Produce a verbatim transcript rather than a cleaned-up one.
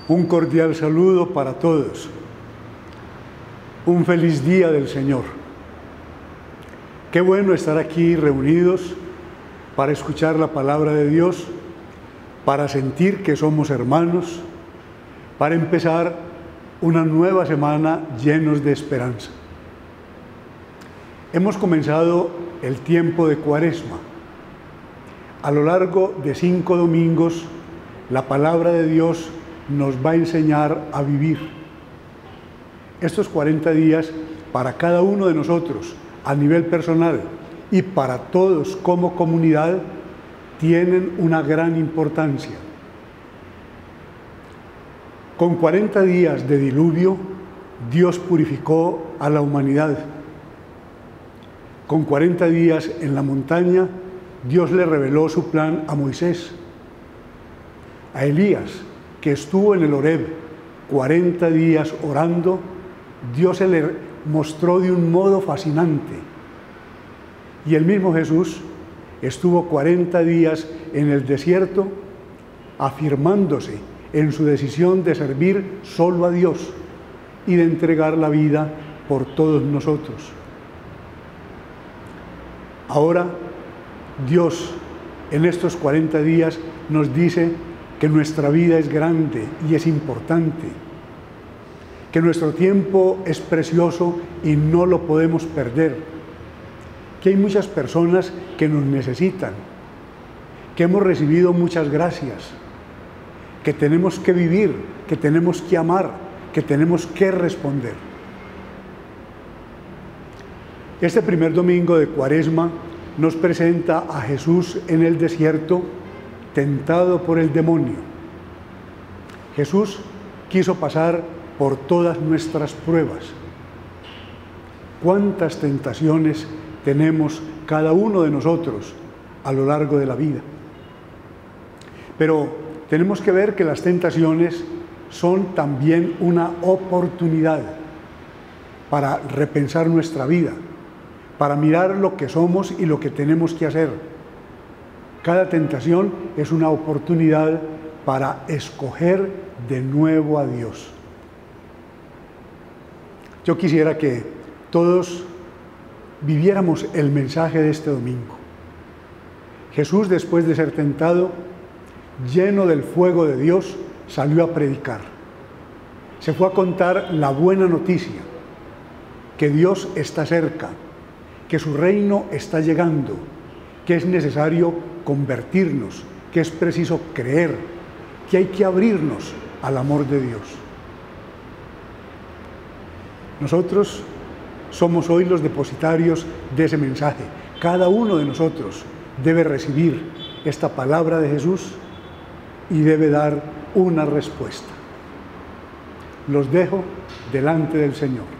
Un cordial saludo para todos. Un feliz día del Señor. Qué bueno estar aquí reunidos para escuchar la palabra de Dios, para sentir que somos hermanos, para empezar una nueva semana llenos de esperanza. Hemos comenzado el tiempo de Cuaresma. A lo largo de cinco domingos, la palabra de Dios nos va a enseñar a vivir. Estos cuarenta días para cada uno de nosotros a nivel personal y para todos como comunidad tienen una gran importancia. Con cuarenta días de diluvio, Dios purificó a la humanidad. Con cuarenta días en la montaña, Dios le reveló su plan a Moisés. A Elías, que estuvo en el Horeb cuarenta días orando, Dios se le mostró de un modo fascinante. Y el mismo Jesús estuvo cuarenta días en el desierto, afirmándose en su decisión de servir solo a Dios y de entregar la vida por todos nosotros. Ahora, Dios en estos cuarenta días nos dice que nuestra vida es grande y es importante, que nuestro tiempo es precioso y no lo podemos perder, que hay muchas personas que nos necesitan, que hemos recibido muchas gracias, que tenemos que vivir, que tenemos que amar, que tenemos que responder. Este primer domingo de Cuaresma nos presenta a Jesús en el desierto, tentado por el demonio. Jesús quiso pasar por todas nuestras pruebas. ¿Cuántas tentaciones tenemos cada uno de nosotros a lo largo de la vida? Pero tenemos que ver que las tentaciones son también una oportunidad para repensar nuestra vida, para mirar lo que somos y lo que tenemos que hacer. Cada tentación es una oportunidad para escoger de nuevo a Dios. Yo quisiera que todos viviéramos el mensaje de este domingo. Jesús, después de ser tentado, lleno del fuego de Dios, salió a predicar. Se fue a contar la buena noticia, que Dios está cerca, que su reino está llegando, que es necesario convertirnos, que es preciso creer, que hay que abrirnos al amor de Dios. Nosotros somos hoy los depositarios de ese mensaje. Cada uno de nosotros debe recibir esta palabra de Jesús y debe dar una respuesta. Los dejo delante del Señor.